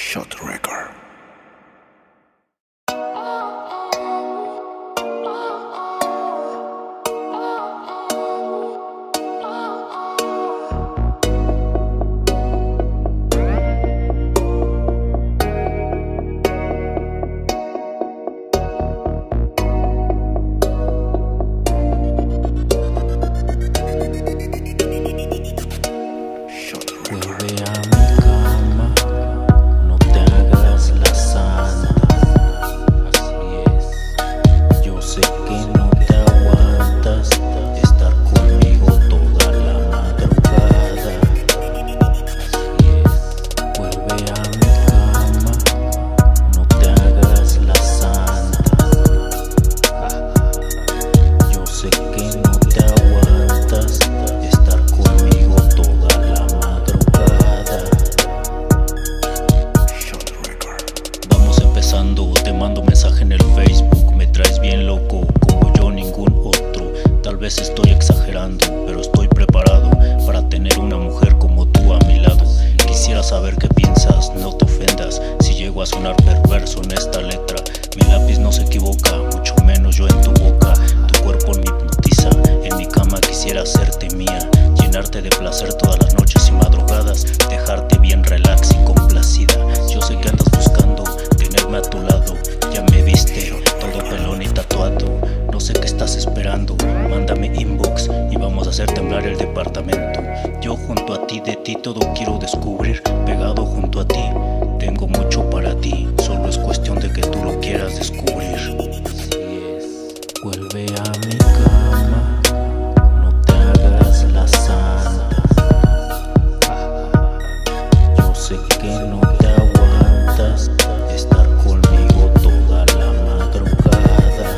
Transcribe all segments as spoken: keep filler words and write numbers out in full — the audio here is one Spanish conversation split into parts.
Shot Record. Vuelve a mi cama, no te hagas la santa. Así es, yo sé que no te aguantas estar conmigo toda la madrugada. Así es, vuelve a mi cama, no te hagas la santa. Yo sé que no te aguantas estar conmigo toda la madrugada. Te mando un mensaje en el Facebook, me traes bien loco, como yo ningún otro. Tal vez estoy exagerando, pero estoy preparado para tener una mujer como tú a mi lado. Quisiera saber qué piensas, no te ofendas si llego a sonar perverso en esta letra. Mi lápiz no se equivoca, mucho menos yo en tu boca. Tu cuerpo me hipnotiza, en mi cama quisiera hacerte mía, llenarte de placer todas las noches y madrugadas, dejarte bien relax y complacida. Yo sé que andas buscando tenerme a tu lado, ya me viste todo pelón y tatuado. No sé qué estás esperando, mándame inbox y vamos a hacer temblar el departamento. Yo junto a ti, de ti todo quiero descubrir, pegado junto a ti, tengo mucho para ti, solo es cuestión de que tú lo quieras descubrir. Así es, vuelve a mi cama, no te hagas la santa. Yo sé que no te aguantas estar conmigo toda la madrugada.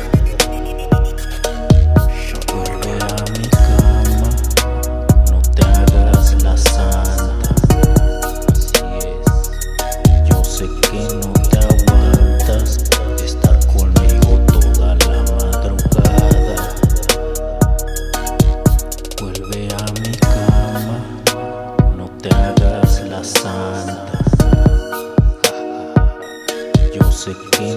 Vuelve a mi cama, no te hagas la santa. Así es, yo sé que no te aguantas estar conmigo toda la madrugada. Vuelve a mi cama, no te hagas la santa. Yo sé que